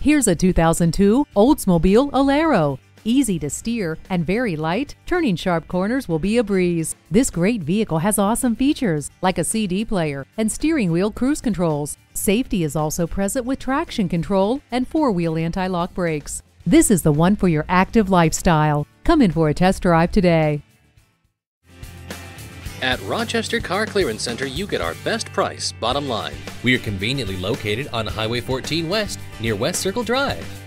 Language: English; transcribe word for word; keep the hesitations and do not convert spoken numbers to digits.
Here's a two thousand two Oldsmobile Alero. Easy to steer and very light, turning sharp corners will be a breeze. This great vehicle has awesome features like a C D player and steering wheel cruise controls. Safety is also present with traction control and four-wheel anti-lock brakes. This is the one for your active lifestyle. Come in for a test drive today. At Rochester Car Clearance Center, you get our best price, bottom line. We are conveniently located on Highway fourteen West near West Circle Drive.